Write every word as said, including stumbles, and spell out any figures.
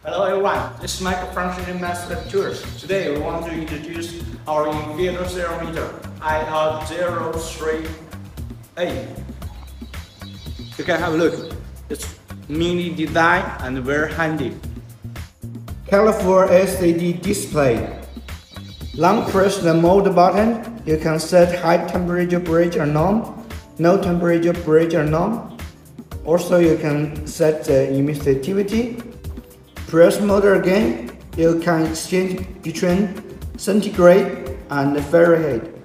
Hello everyone, this is Michael from Mestek Tours. Today we want to introduce our heat thermometer I R zero three A. You can have a look. It's mini design and very handy. Colorful L C D display. Long press the mode button. You can set high temperature bridge or none, no temperature bridge or none. Also you can set the emissivity. Press mode again. You can exchange between centigrade and Fahrenheit.